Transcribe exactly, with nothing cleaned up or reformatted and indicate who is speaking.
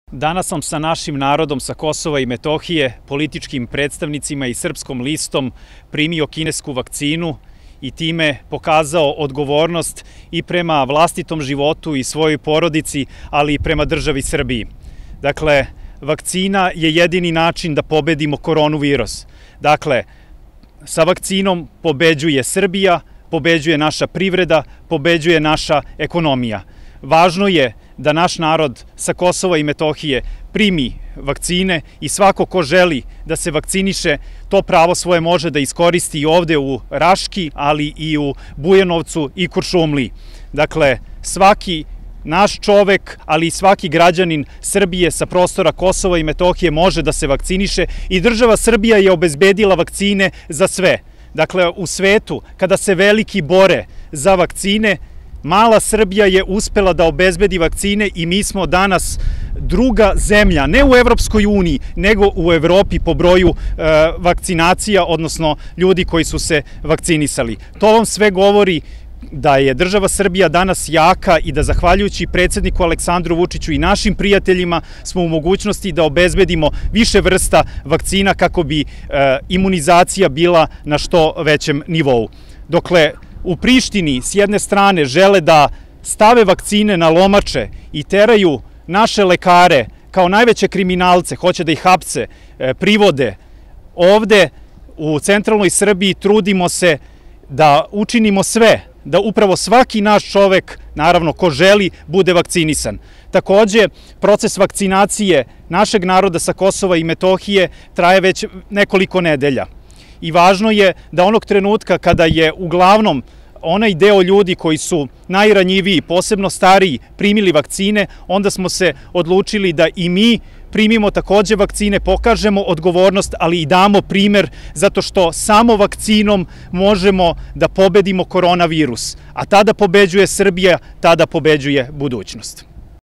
Speaker 1: Danas sam sa našim narodom sa Kosova i Metohije, političkim predstavnicima i Srpskom listom primio kinesku vakcinu i time pokazao odgovornost i prema vlastitom životu i svojoj porodici, ali i prema državi Srbiji. Dakle, vakcina je jedini način da pobedimo koronavirus. Dakle, sa vakcinom pobeđuje Srbija, pobeđuje naša privreda, pobeđuje naša ekonomija. Važno je da naš narod sa Kosova i Metohije primi vakcine i svako ko želi da se vakciniše, to pravo svoje može da iskoristi i ovde u Raški, ali i u Bujanovcu i Kuršumliji. Dakle, svaki naš čovek, ali i svaki građanin Srbije sa prostora Kosova i Metohije može da se vakciniše i država Srbija je obezbedila vakcine za sve. Dakle, u svetu, kada se veliki bore za vakcine, mala Srbija je uspela da obezbedi vakcine i mi smo danas druga zemlja, ne u Evropskoj uniji, nego u Evropi po broju e, vakcinacija, odnosno ljudi koji su se vakcinisali. To vam sve govori da je država Srbija danas jaka i da zahvaljujući predsedniku Aleksandru Vučiću i našim prijateljima smo u mogućnosti da obezbedimo više vrsta vakcina kako bi e, imunizacija bila na što većem nivou. Dokle u Prištini s jedne strane žele da stave vakcine na lomače i teraju naše lekare kao najveće kriminalce, hoće da ih hapse, privode. Ovde u centralnoj Srbiji trudimo se da učinimo sve, da upravo svaki naš čovek, naravno ko želi, bude vakcinisan. Takođe, proces vakcinacije našeg naroda sa Kosova i Metohije traje već nekoliko nedelja. I važno je da onog trenutka kada je uglavnom onaj deo ljudi koji su najranjiviji, posebno stariji, primili vakcine, onda smo se odlučili da i mi primimo takođe vakcine, pokažemo odgovornost, ali i damo primer, zato što samo vakcinom možemo da pobedimo koronavirus. A tada pobeđuje Srbija, tada pobeđuje budućnost.